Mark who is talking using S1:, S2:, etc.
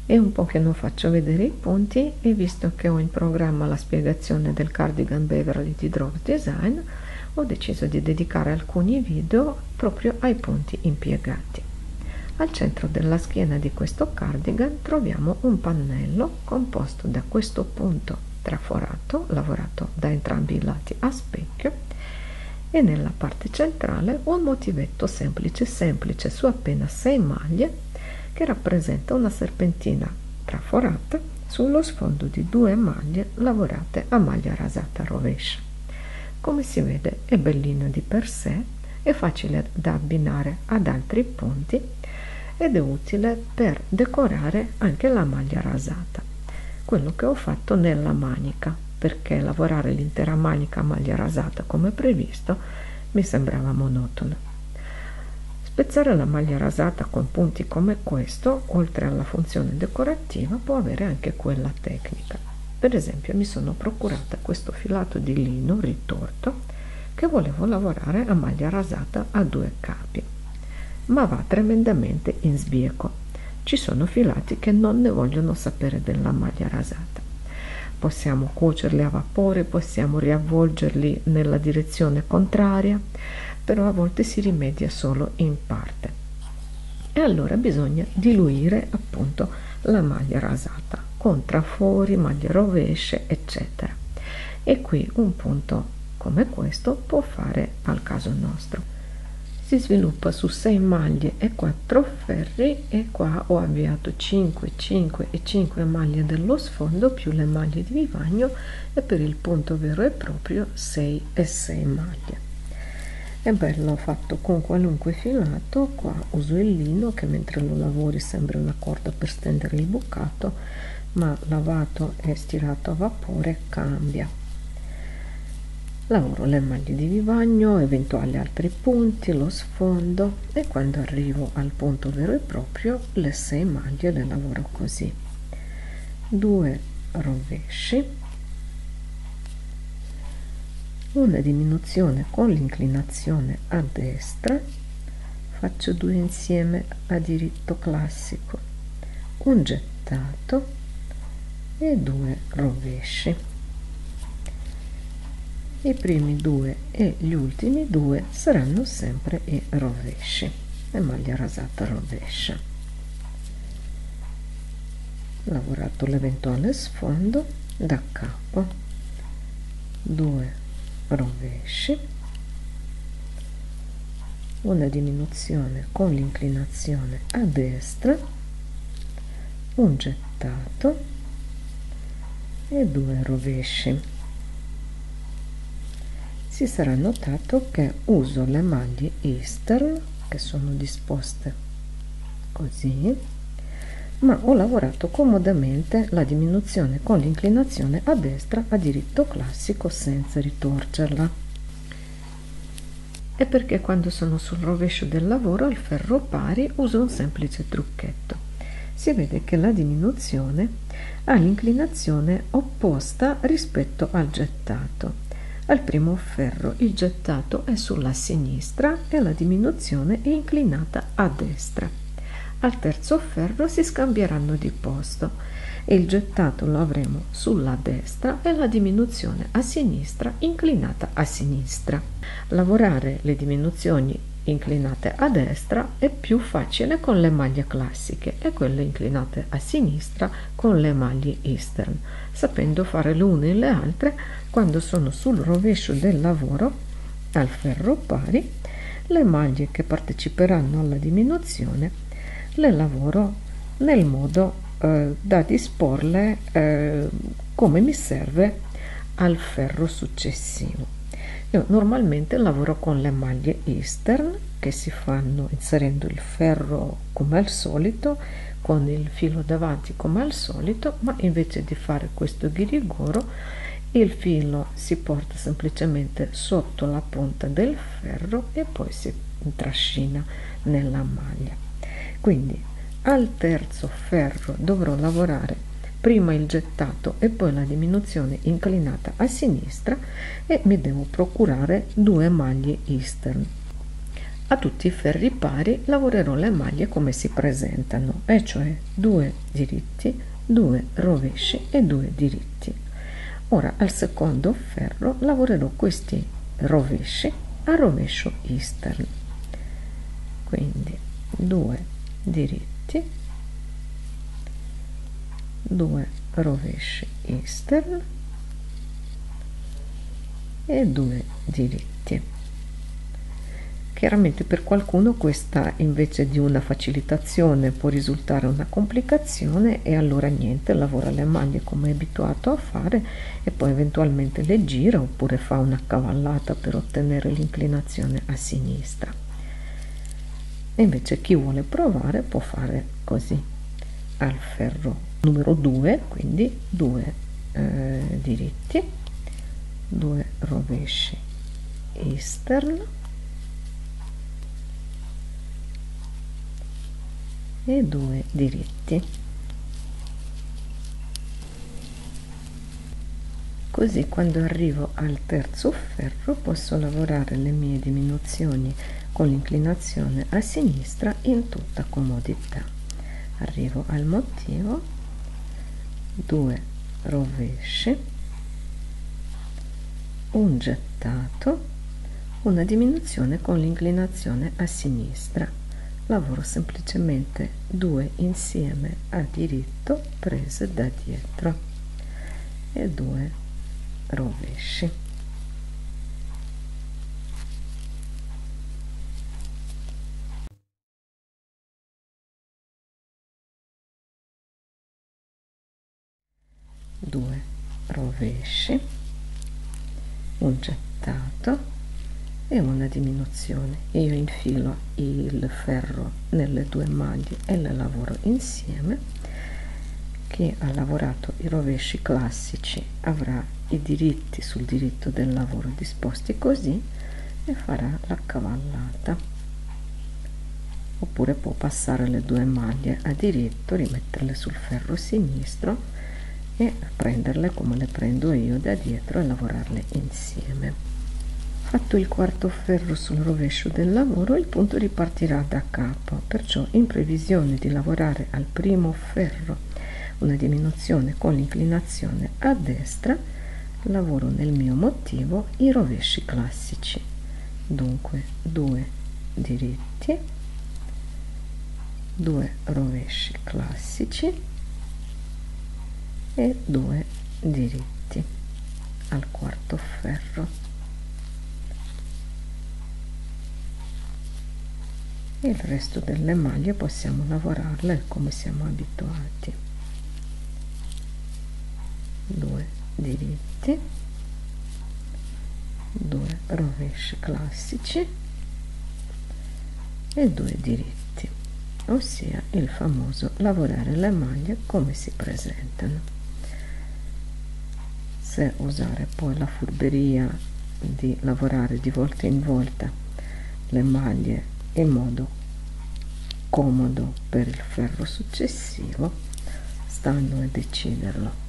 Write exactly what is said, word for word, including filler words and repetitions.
S1: È un po' che non faccio vedere i punti e visto che ho in programma la spiegazione del cardigan Beverly di Drops Design, ho deciso di dedicare alcuni video proprio ai punti impiegati. Al centro della schiena di questo cardigan troviamo un pannello composto da questo punto traforato, lavorato da entrambi i lati a specchio, e nella parte centrale un motivetto semplice semplice su appena sei maglie che rappresenta una serpentina traforata sullo sfondo di due maglie lavorate a maglia rasata rovescia. Come si vede è bellino di per sé, è facile da abbinare ad altri punti ed è utile per decorare anche la maglia rasata. Quello che ho fatto nella manica, perché lavorare l'intera manica a maglia rasata come previsto mi sembrava monotono. Spezzare la maglia rasata con punti come questo, oltre alla funzione decorativa, può avere anche quella tecnica. Per esempio mi sono procurata questo filato di lino ritorto che volevo lavorare a maglia rasata a due capi, ma va tremendamente in sbieco. Ci sono filati che non ne vogliono sapere della maglia rasata. Possiamo cuocerli a vapore, possiamo riavvolgerli nella direzione contraria, però a volte si rimedia solo in parte e allora bisogna diluire appunto la maglia rasata con trafori, maglie rovesce, eccetera. E qui un punto come questo può fare al caso nostro. Si sviluppa su sei maglie e quattro ferri e qua ho avviato cinque, cinque e cinque maglie dello sfondo più le maglie di vivagno e per il punto vero e proprio sei e sei maglie. È bello fatto con qualunque filato. Qua uso il lino che mentre lo lavori sembra una corda per stendere il bucato, ma lavato e stirato a vapore cambia. Lavoro le maglie di vivagno, eventuali altri punti, lo sfondo e quando arrivo al punto vero e proprio le sei maglie le lavoro così: due rovesci, una diminuzione con l'inclinazione a destra, faccio due insieme a diritto classico, un gettato e due rovesci. I primi due e gli ultimi due saranno sempre i rovesci e maglia rasata rovescia. Lavorato l'eventuale sfondo, da capo due rovesci, una diminuzione con l'inclinazione a destra, un gettato e due rovesci. Si sarà notato che uso le maglie Eastern che sono disposte così, ma ho lavorato comodamente la diminuzione con l'inclinazione a destra a diritto classico senza ritorcerla. E perché quando sono sul rovescio del lavoro al ferro pari uso un semplice trucchetto. Si vede che la diminuzione ha l'inclinazione opposta rispetto al gettato. Al primo ferro il gettato è sulla sinistra e la diminuzione è inclinata a destra. Al terzo ferro si scambieranno di posto e il gettato lo avremo sulla destra e la diminuzione a sinistra inclinata a sinistra. Lavorare le diminuzioni inclinate a destra è più facile con le maglie classiche e quelle inclinate a sinistra con le maglie Eastern, sapendo fare le une e le altre. Quando sono sul rovescio del lavoro al ferro pari, le maglie che parteciperanno alla diminuzione le lavoro nel modo eh, da disporle eh, come mi serve al ferro successivo. Io normalmente lavoro con le maglie Eastern che si fanno inserendo il ferro come al solito, con il filo davanti come al solito, ma invece di fare questo ghirigoro il filo si porta semplicemente sotto la punta del ferro e poi si trascina nella maglia. Quindi al terzo ferro dovrò lavorare prima il gettato e poi la diminuzione inclinata a sinistra e mi devo procurare due maglie Eastern. A tutti i ferri pari lavorerò le maglie come si presentano, e cioè due diritti, due rovesci e due diritti. Ora al secondo ferro lavorerò questi rovesci a rovescio eastern, quindi due diritti, due rovesci eastern e due diritti. Chiaramente per qualcuno questa, invece di una facilitazione, può risultare una complicazione, e allora niente, lavora le maglie come è abituato a fare e poi eventualmente le gira oppure fa una cavallata per ottenere l'inclinazione a sinistra. E invece chi vuole provare può fare così: al ferro numero due, quindi due eh, diritti, due rovesci eastern e due diritti. Così quando arrivo al terzo ferro posso lavorare le mie diminuzioni con l'inclinazione a sinistra in tutta comodità. Arrivo al motivo, due rovesci, un gettato, una diminuzione con l'inclinazione a sinistra. Lavoro semplicemente due insieme a diritto prese da dietro e due rovesci. Due rovesci, un gettato e una diminuzione. Io infilo il ferro nelle due maglie e le lavoro insieme. Chi ha lavorato i rovesci classici avrà i diritti sul diritto del lavoro disposti così e farà la cavallata, oppure può passare le due maglie a diritto, rimetterle sul ferro sinistro e prenderle come le prendo io da dietro e lavorarle insieme. Fatto il quarto ferro sul rovescio del lavoro, il punto ripartirà da capo, perciò in previsione di lavorare al primo ferro una diminuzione con l'inclinazione a destra, lavoro nel mio motivo i rovesci classici. Dunque due diritti, due rovesci classici e due diritti al quarto ferro. Il resto delle maglie possiamo lavorarle come siamo abituati: due diritti, due rovesci classici e due diritti, ossia il famoso lavorare le maglie come si presentano. Se usare poi la furberia di lavorare di volta in volta le maglie in modo comodo per il ferro successivo, sta a noi deciderlo.